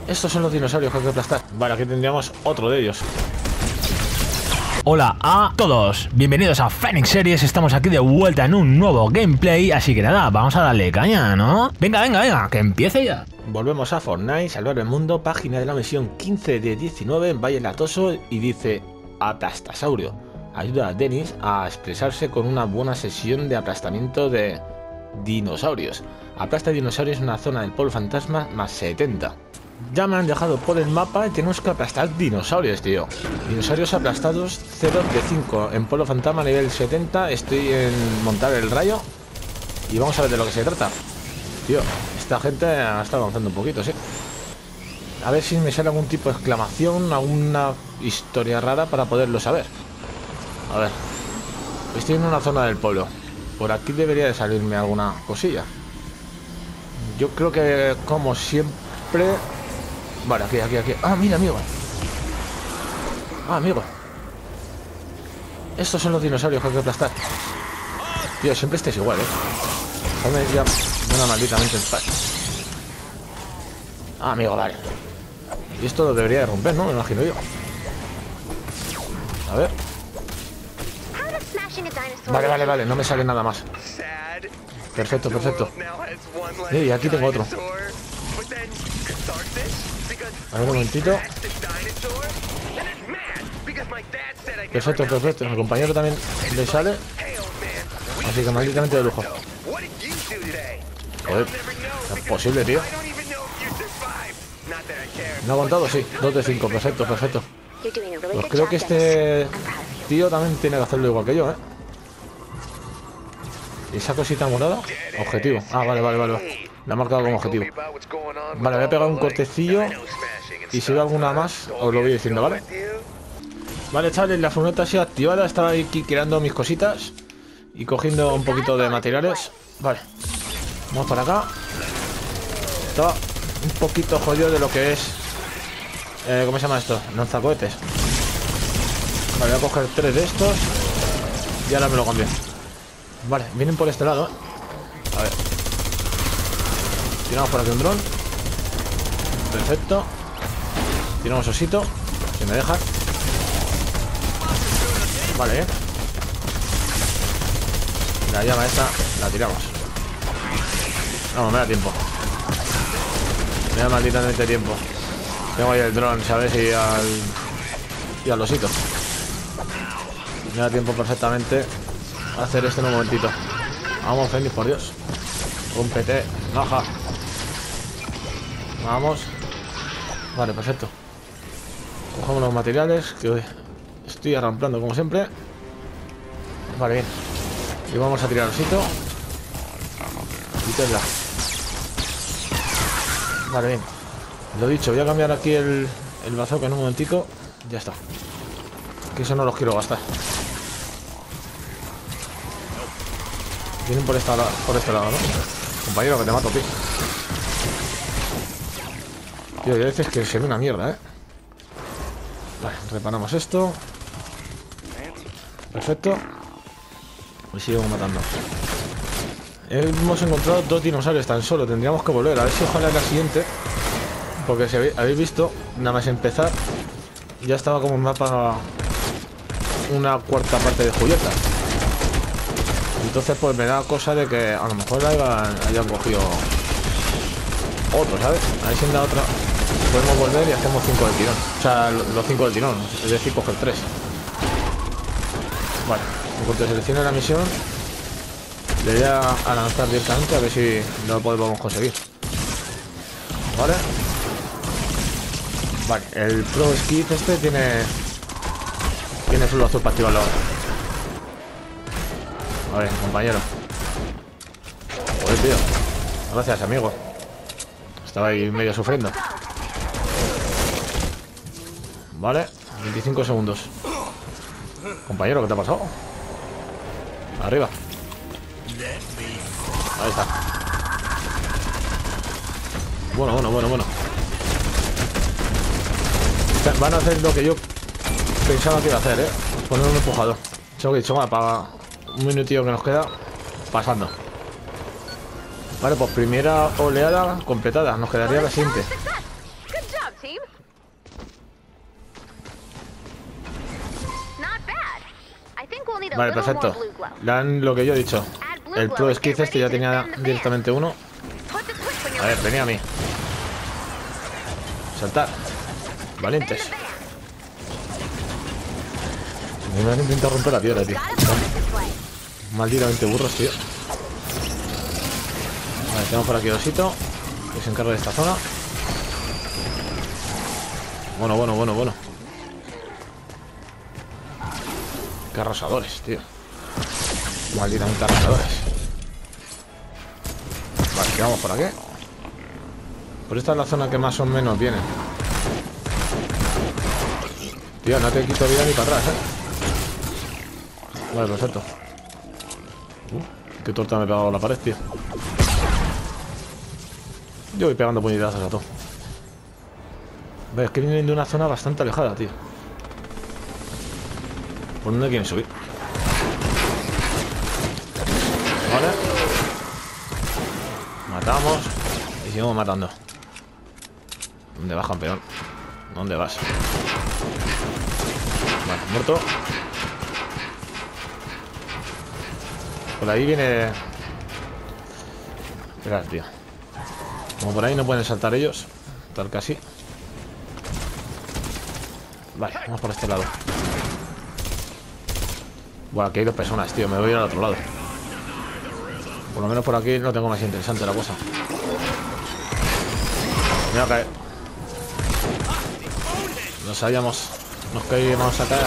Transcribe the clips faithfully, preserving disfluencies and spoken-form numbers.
Estos son los dinosaurios que hay que aplastar. Vale, aquí tendríamos otro de ellos. Hola a todos, bienvenidos a Phoenix Series, estamos aquí de vuelta en un nuevo gameplay, así que nada, vamos a darle caña, ¿no? Venga, venga, venga, que empiece ya. Volvemos a Fortnite, salvar el mundo, página de la misión quince de diecinueve en Valle Latoso y dice Aplastasaurio. Ayuda a Dennis a expresarse con una buena sesión de aplastamiento de dinosaurios. Aplasta dinosaurios en una zona del polo fantasma más setenta. Ya me han dejado por el mapa y tenemos que aplastar dinosaurios, tío. Dinosaurios aplastados cero de cinco. En polo fantasma nivel setenta estoy en montar el rayo. Y vamos a ver de lo que se trata. Tío, esta gente ha estado avanzando un poquito, sí. A ver si me sale algún tipo de exclamación, alguna historia rara para poderlo saber. A ver. Estoy en una zona del pueblo. Por aquí debería de salirme alguna cosilla. Yo creo que, como siempre... Vale, aquí, aquí, aquí. Ah, mira, amigo. Ah, amigo. Estos son los dinosaurios que hay que aplastar. Tío, siempre estés igual, eh. Déjame ya una malditamente en paz. Ah, amigo, vale. Y esto lo debería de romper, ¿no? Me imagino yo. A ver. Vale, vale, vale. No me sale nada más. Perfecto, perfecto. Y aquí tengo otro. A ver, un momentito. Perfecto, perfecto. Mi compañero también le sale. Así que malditamente de lujo. Joder, ¿es posible, tío? ¿No ha aguantado? Sí, dos de cinco. Perfecto, perfecto. Pues creo que este tío también tiene que hacerlo igual que yo, ¿eh? ¿Y esa cosita morada? Objetivo. Ah, vale, vale, vale. La ha marcado como objetivo. Vale, voy a pegar un cortecillo. Y si veo alguna más, os lo voy diciendo, ¿vale? Vale, chavales, la furgoneta ha sido activada. Estaba aquí creando mis cositas y cogiendo un poquito de materiales. Vale, vamos para acá. Estaba un poquito jodido de lo que es eh, ¿cómo se llama esto? Lanzacohetes. Vale, voy a coger tres de estos y ahora me lo cambio. Vale, vienen por este lado, ¿eh? A ver. Tiramos por aquí un dron. Perfecto. Tiramos osito. Si me dejan. Vale, ¿eh? La llama esta la tiramos. No, me da tiempo. Me da malditamente tiempo. Tengo ahí el dron, ¿sabes? Y al... Y al osito. Me da tiempo perfectamente a hacer esto en un momentito. Vamos, Fenix, por Dios. Cómpete. Baja. Vamos. Vale, perfecto. Cogemos los materiales que estoy arramplando como siempre. Vale, bien. Y vamos a tirar el osito. Y Tesla. Vale, bien. Lo dicho, voy a cambiar aquí el, el bazooka en un momentito. Ya está. Que eso no los quiero gastar. Vienen por, esta, por este lado, ¿no? Compañero, que te mato, tío. Tío, hay veces que se ve una mierda, ¿eh? Vale, reparamos esto. Perfecto. Y sigo matando. Hemos encontrado dos dinosaurios tan solo. Tendríamos que volver. A ver si ojalá la siguiente. Porque si habéis visto, nada más empezar, ya estaba como un mapa una cuarta parte de Julieta. Entonces pues me da cosa de que a lo mejor hayan, hayan cogido otro, ¿sabes? A ver si en la otra podemos volver y hacemos cinco del tirón. O sea, los cinco del tirón, es decir, coger tres. Vale, en cuanto seleccione la misión, le voy a, a lanzar directamente a ver si lo podemos conseguir. Vale. Vale, el Pro Skip este tiene Tiene solo azul para activarlo ahora. A ver, compañero. Joder, tío. Gracias, amigo. Estaba ahí medio sufriendo. Vale, veinticinco segundos. Compañero, ¿qué te ha pasado? Arriba. Ahí está. Bueno, bueno, bueno, bueno. Van a hacer lo que yo pensaba que iba a hacer, ¿eh? Poner un empujador. Eso que he dicho, va, para un minutillo que nos queda pasando. Vale, pues primera oleada completada. Nos quedaría la siguiente. Vale, perfecto. Dan lo que yo he dicho. El Pro Skiff este ya tenía directamente uno. A ver, venía a mí. Saltar. Valientes. Me van a intentar romper la piedra, tío. Malditamente burros, tío. Vale, tenemos por aquí osito que se encarga de esta zona. Bueno, bueno, bueno, bueno. Qué arrasadores, tío. Malditamente arrasadores. Vale, ¿qué vamos por aquí? Pues esta es la zona que más o menos viene. Tío, no te quito vida ni para atrás, eh. Vale, perfecto. Uh, qué torta me he pegado a la pared, tío. Yo voy pegando puñetazos a todo. Vale, es que vienen de una zona bastante alejada, tío. ¿Por dónde quieren subir? Vale. Matamos. Y seguimos matando. ¿Dónde vas, campeón? ¿Dónde vas? Vale, muerto. Por ahí viene... Esperad, tío. Como por ahí no pueden saltar ellos. Tal casi. Vale, vamos por este lado. Bueno, aquí hay dos personas, tío. Me voy a ir al otro lado. Por lo menos por aquí no tengo más interesante la cosa. Me voy a caer. No sabíamos. Nos caímos a caer.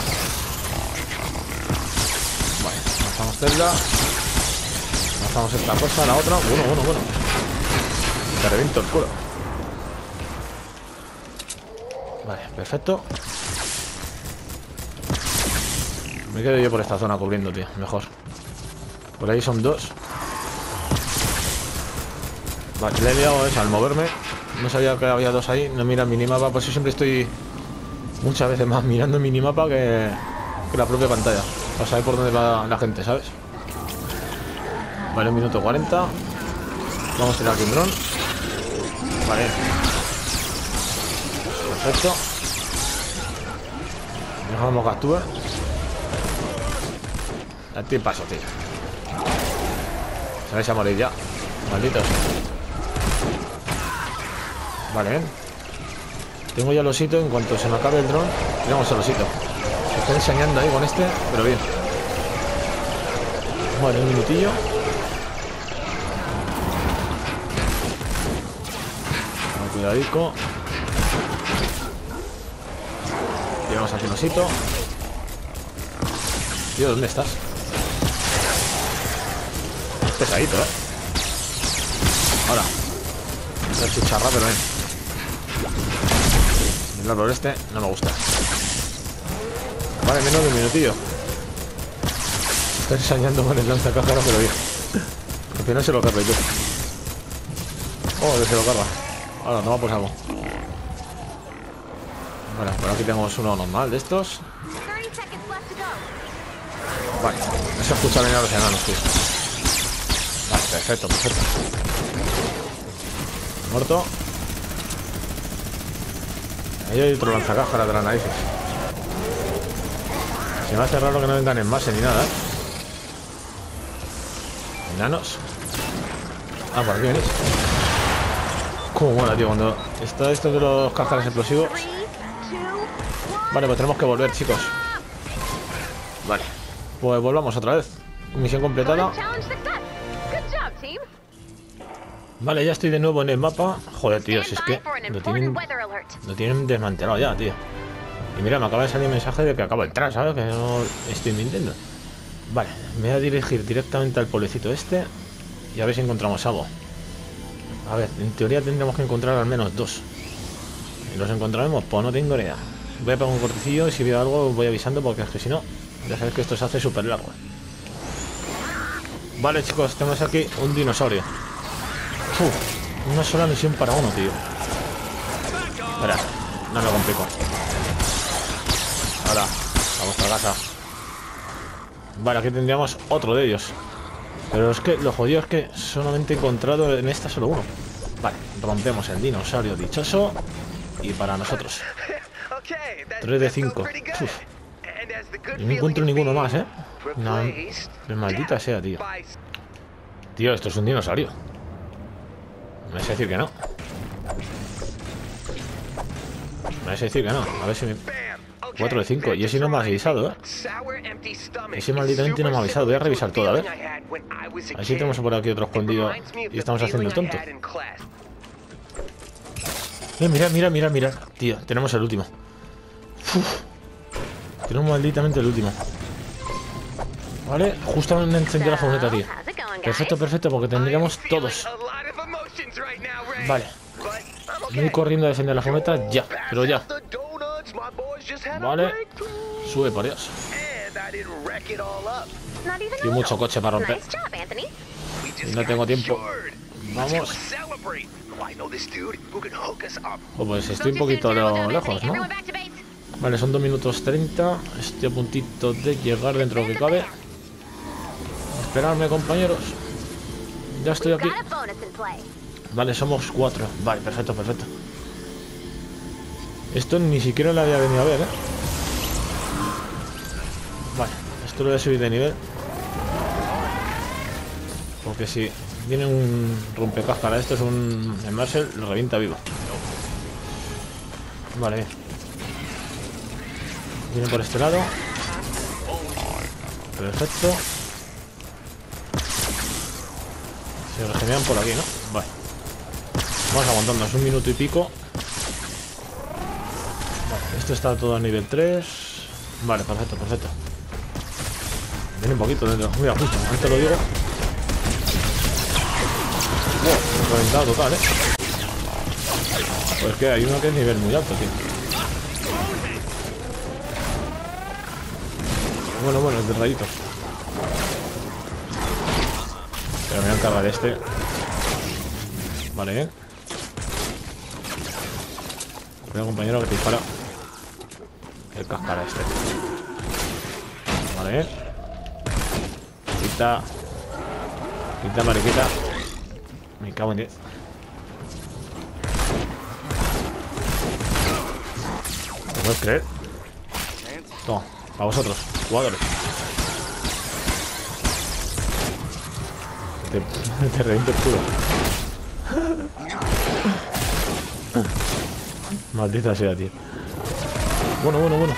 Vale, lanzamos celda. Lanzamos esta cosa, la otra. Bueno, bueno, bueno. Te reviento el culo. Vale, perfecto. Me quedo yo por esta zona cubriendo, tío. Mejor. Por ahí son dos. Vale, le he liado eso al moverme. No sabía que había dos ahí. No mira el minimapa. Por eso siempre estoy muchas veces más mirando el minimapa que, que la propia pantalla. Para saber por dónde va la gente, ¿sabes? Vale, un minuto cuarenta. Vamos a tirar aquí un dron. Vale. Perfecto. Dejamos que actúe. Date paso, tío. Se vais a morir ya. Malditos. Vale, ¿eh? Tengo ya el osito. En cuanto se me acabe el dron, tiramos el osito. Se está ensañando ahí con este, pero bien. Vale, un minutillo. Cuidadico. Tiramos aquí el osito. Tío, ¿dónde estás? Es pesadito, ¿eh? Ahora. Voy a chicharra, pero ven. El árbol este no me gusta. Vale, menos de un minutillo. Está ensañando con el lanzacájara, pero bien. Al final se lo carga yo. Oh, que se lo carga. Ahora, toma por algo. Vale, por aquí tenemos uno normal de estos. Vale, no se escucha venir a los enanos, tío. Vale, perfecto, perfecto. Muerto. Ahí hay otro lanzacájara de las narices. Se me hace raro que no vengan en base ni nada, ¿eh? Enanos. Ah, por aquí venís. Cómo mola, tío, cuando está esto de los cájaras explosivos. Vale, pues tenemos que volver, chicos. Vale, pues volvamos otra vez. Misión completada. Vale, ya estoy de nuevo en el mapa. Joder, tío, si es que lo tienen, lo tienen desmantelado ya, tío. Y mira, me acaba de salir un mensaje de que acabo el tras, ¿sabes? Que no estoy mintiendo. Vale, me voy a dirigir directamente al pueblecito este y a ver si encontramos algo. A ver, en teoría tendremos que encontrar al menos dos. ¿Y los encontraremos? Pues no tengo ni idea. Voy a pegar un cortecillo y si veo algo voy avisando, porque es que si no, ya sabéis que esto se hace súper largo. Vale, chicos, tenemos aquí un dinosaurio. Uf, una sola misión para uno, tío. Espera, no me complico. Ahora, a vuestra casa. Vale, aquí tendríamos otro de ellos. Pero es que lo jodido es que solamente he encontrado en esta solo uno. Vale, rompemos el dinosaurio dichoso. y para nosotros. tres de cinco. Uf. Y no encuentro ninguno más, ¿eh? No, no, maldita sea, tío. Tío, esto es un dinosaurio. Me vais a decir que no. Me vais a decir que no. A ver si me... cuatro de cinco. Y ese no me ha avisado, ¿eh? Ese malditamente no me ha avisado. Voy a revisar todo, a ver. A ver si tenemos por aquí otro escondido y estamos haciendo el tonto. Eh, mira, mira, mira, mira. Tío, tenemos el último. Uf. Tenemos malditamente el último. Vale, justo han encendido la furgoneta, tío. Perfecto, perfecto, porque tendríamos todos. Vale. Voy corriendo a defender la furgoneta ya, pero ya. Vale. Sube, por Dios. Y mucho coche para romper. Y no tengo tiempo. Vamos. Oh, pues estoy un poquito lejos, ¿no? Vale, son dos minutos treinta. Estoy a puntito de llegar dentro de lo que cabe. Esperadme, compañeros. Ya estoy aquí. Vale, somos cuatro. Vale, perfecto, perfecto. Esto ni siquiera lo había venido a ver, ¿eh? Vale, esto lo voy a subir de nivel. Porque si viene un rompecáscara, esto es un Marshall, lo revienta vivo. Vale. Viene por este lado. Perfecto. Se regeneran por aquí, ¿no? Vale. Vamos aguantándonos un minuto y pico. Vale, esto está todo a nivel tres. Vale, perfecto, perfecto. Viene un poquito dentro. Mira, justo, antes lo digo. Wow, reventado total, ¿eh? Pues que hay uno que es nivel muy alto, tío. Bueno, bueno, es de rayitos. Pero me voy a encargar de este. Vale, ¿eh? Cuidado, compañero, que te dispara el cascara este. Vale, ¿eh? Quita. Quita, mariquita. Me cago en diez. ¿Lo puedes creer? Toma, para vosotros, jugadores. Te, te reviento el culo. Maldita sea, tío. Bueno, bueno, bueno.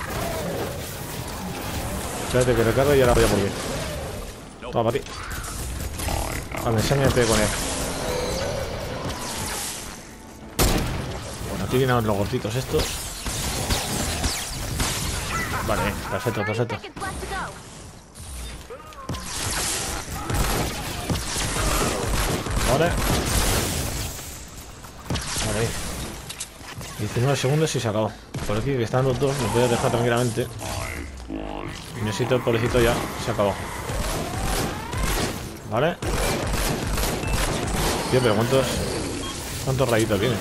Espérate que recarga y ahora voy a por bien. Toma, para ti. Vale, enséñate con él. Bueno, aquí vienen los gorditos estos. Vale, perfecto, perfecto. Vale. Vale. diecinueve segundos y se acabó. Por aquí que están los dos, los voy a dejar tranquilamente. Y necesito el pobrecito ya. Se acabó. Vale. Tío, pero ¿cuántos cuántos rayitos tiene?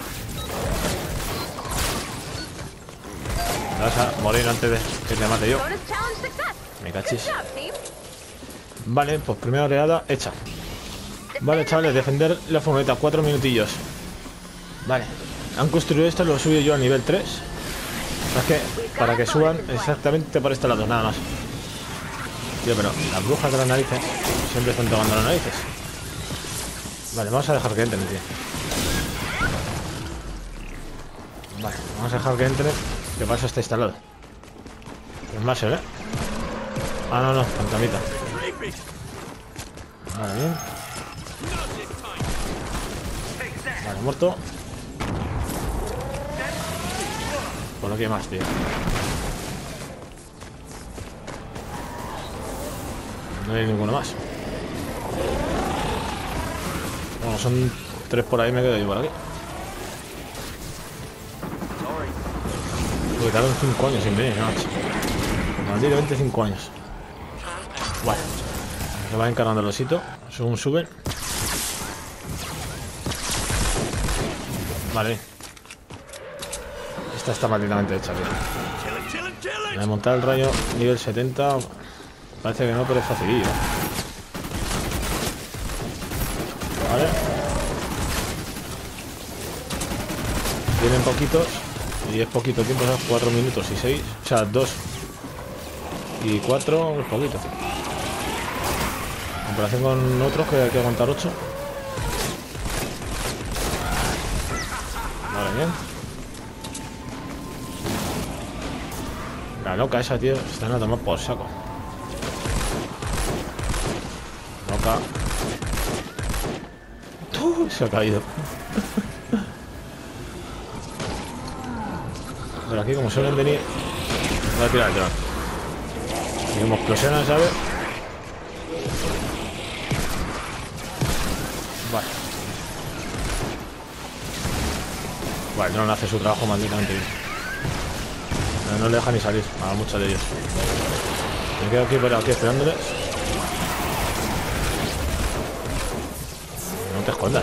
Vas a morir antes de que te mate yo. Me cachis. Vale, pues primera oleada hecha. Vale, chavales, defender la furgoneta. Cuatro minutillos. Vale. Han construido esto, lo subo yo a nivel tres. Es que para que suban exactamente por este lado, nada más. Tío, pero las brujas de las narices siempre están tomando las narices. Vale, vamos a dejar que entren, tío. Vale, vamos a dejar que entren. Que pasa está instalado. El Marshall, ¿eh? Ah, no, no, fantamita. Vale, bien. Vale, muerto. Por aquí hay más, tío. No hay ninguno más. Bueno, son tres por ahí, me quedo yo por aquí. Porque tardan cinco años sin venir, macho. Malditamente cinco años. Vale. Se va encargando el osito. Según suben. Vale. Esta está malditamente hecha, tío. Voy a montar el rayo nivel setenta. Parece que no, pero es facilillo. Vale. Vienen poquitos y es poquito tiempo, ¿sabes? cuatro minutos y seis, o sea, dos y cuatro es poquito. En comparación con otros que hay que aguantar ocho. Vale, bien. La loca esa, tío, se están a tomar por saco. Loca. Uh, se ha caído. Pero aquí, como suelen venir, voy a tirar el dron. Y como explosionan, ¿sabes? Vale. Vale, el dron hace su trabajo malditamente bien. No, no le deja ni salir a muchos de ellos. Me quedo aquí, pero aquí esperándoles. No te escondas.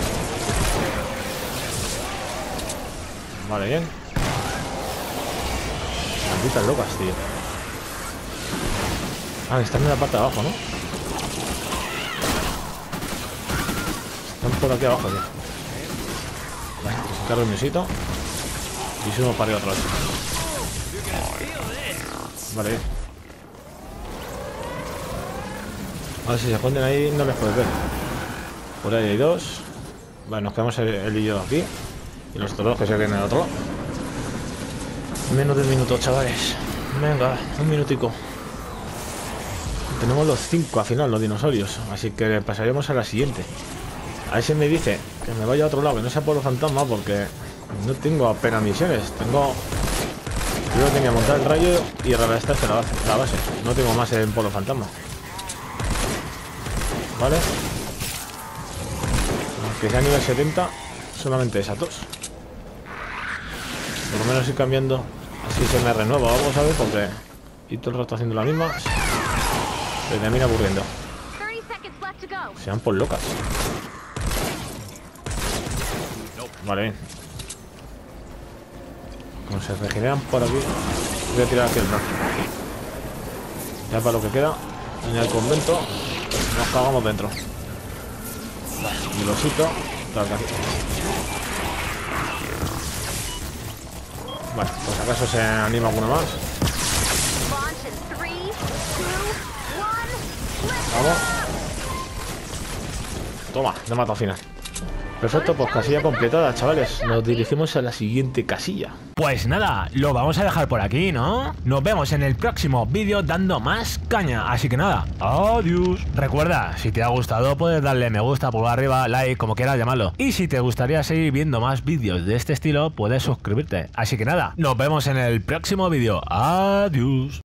Vale, bien. Malditas locas, tío. Ah, están en la parte de abajo, ¿no? Están por aquí abajo, tío. Vale, pues encargo el misito. Y subimos para arriba otra vez. Vale, bien. A ver si se esconden ahí, no les puedes ver. Por ahí hay dos. Vale, nos quedamos él y yo aquí. Y los otros dos que se queden en el otro lado. Menos de un minuto, chavales. Venga, un minutico. Tenemos los cinco al final, los dinosaurios. Así que pasaremos a la siguiente. A ver si me dice que me vaya a otro lado, que no sea por los fantasmas, porque no tengo apenas misiones. Tengo... Yo tenía que montar el rayo y revestirse la base, la base. No tengo más en Polo Fantasma. Vale. Aunque sea nivel setenta, solamente esas dos. Por lo menos ir cambiando. Así se me renueva algo, ¿sabes? Porque y todo el rato haciendo la misma. Se termina aburriendo. Se dan por locas. Vale, bien. Como se regeneran por aquí, voy a tirar aquí el brazo. Ya para lo que queda en el convento nos cagamos dentro. Y el osito está aquí. Vale, pues acaso se anima alguno más. Vamos. Toma, te he matado al final. Perfecto, pues casilla completada, chavales. Nos dirigimos a la siguiente casilla. Pues nada, lo vamos a dejar por aquí, ¿no? Nos vemos en el próximo vídeo dando más caña. Así que nada, adiós. Recuerda, si te ha gustado puedes darle me gusta, pulgar arriba, like, como quieras llamarlo. Y si te gustaría seguir viendo más vídeos de este estilo, puedes suscribirte. Así que nada, nos vemos en el próximo vídeo. Adiós.